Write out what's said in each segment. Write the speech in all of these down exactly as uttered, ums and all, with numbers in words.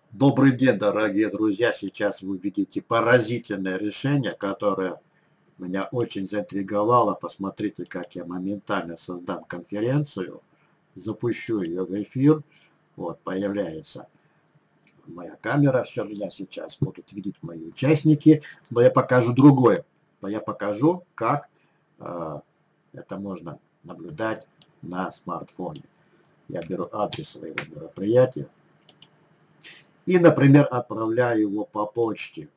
Добрый день, дорогие друзья! Сейчас вы видите поразительное решение, которое меня очень заинтриговало. Посмотрите, как я моментально создам конференцию, запущу ее в эфир. Вот, появляется моя камера, все, меня сейчас будут видеть мои участники. Но я покажу другое. Но я покажу, как э, это можно наблюдать на смартфоне. Я беру адрес своего мероприятия. И, например, отправляю его по почте.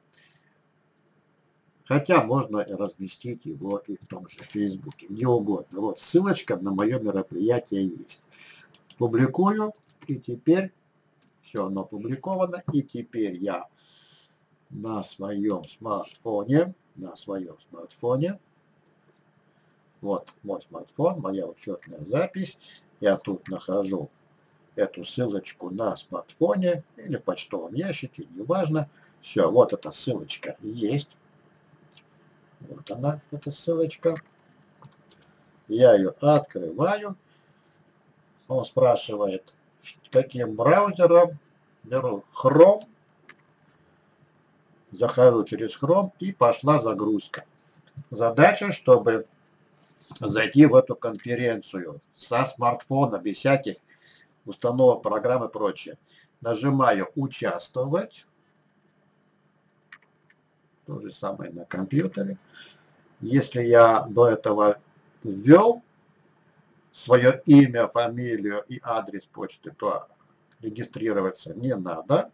Хотя можно разместить его и в том же Фейсбуке, где угодно. Вот ссылочка на мое мероприятие есть. Публикую, и теперь все оно опубликовано. И теперь я на своем смартфоне, на своем смартфоне, вот мой смартфон, моя учетная запись. Я тут нахожу эту ссылочку на смартфоне или в почтовом ящике, неважно. Все, вот эта ссылочка есть. Вот она, эта ссылочка. Я ее открываю. Он спрашивает, каким браузером. Беру Chrome. Захожу через Chrome, и пошла загрузка. Задача, чтобы зайти в эту конференцию со смартфона, без всяких установок, программ и прочее. Нажимаю «Участвовать». То же самое на компьютере. Если я до этого ввел свое имя, фамилию и адрес почты, то регистрироваться не надо.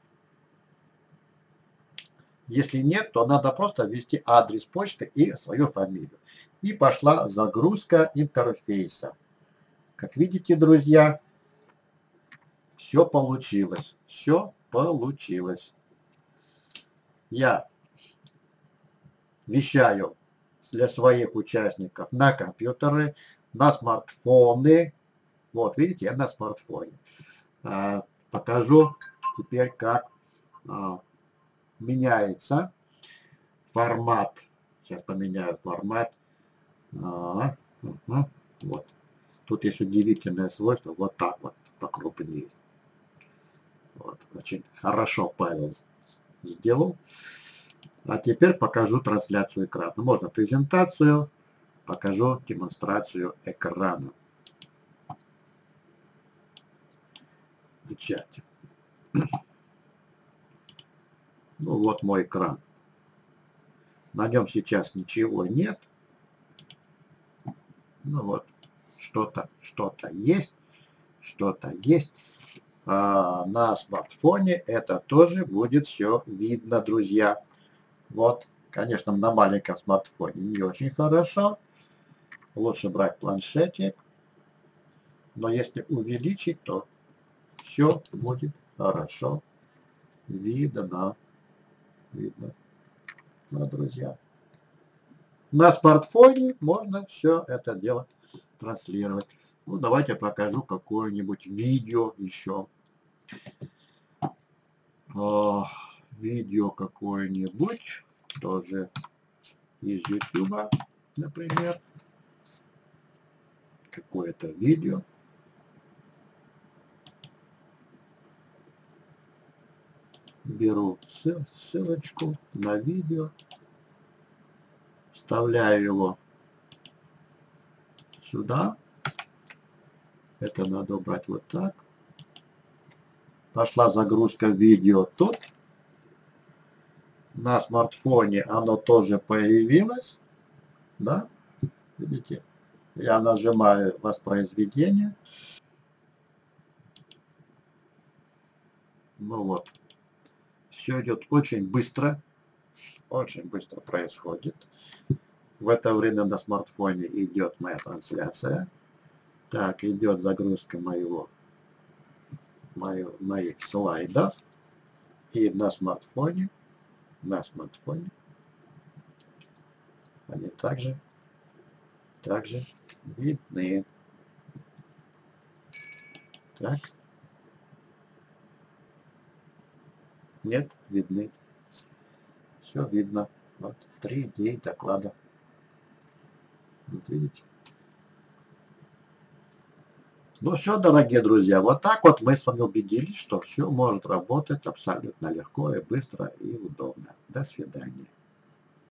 Если нет, то надо просто ввести адрес почты и свою фамилию. И пошла загрузка интерфейса. Как видите, друзья, все получилось. Все получилось. Я вещаю для своих участников на компьютеры, на смартфоны. Вот, видите, я на смартфоне. А, покажу теперь, как а, меняется формат. Сейчас поменяю формат. А, угу, вот. Тут есть удивительное свойство. Вот так вот, покрупнее. Вот, очень хорошо Павел сделал. А теперь покажу трансляцию экрана. Можно презентацию, покажу демонстрацию экрана. Печать. Ну вот мой экран. На нем сейчас ничего нет. Ну вот, что-то, что-то есть, что-то есть. А на смартфоне это тоже будет все видно, друзья. Вот, конечно, на маленьком смартфоне не очень хорошо. Лучше брать планшетик. Но если увеличить, то все будет хорошо видно. Видно. Ну, друзья. На смартфоне можно все это дело транслировать. Ну, давайте покажу какое-нибудь видео еще. О, видео какое-нибудь, тоже из YouTube, например. Какое-то видео. Беру ссылочку на видео, вставляю его сюда. Это надо убрать вот так. Пошла загрузка видео тут. На смартфоне оно тоже появилось. Да? Видите? Я нажимаю воспроизведение. Ну вот. Все идет очень быстро. Очень быстро происходит. В это время на смартфоне идет моя трансляция. Так, идет загрузка моего, моего моих слайдов. И на смартфоне, на смартфоне они также, также видны. Так. Нет, видны. Все видно. Вот три дней доклада. Вот видите? Ну все, дорогие друзья, вот так вот мы с вами убедились, что все может работать абсолютно легко и быстро и удобно. До свидания.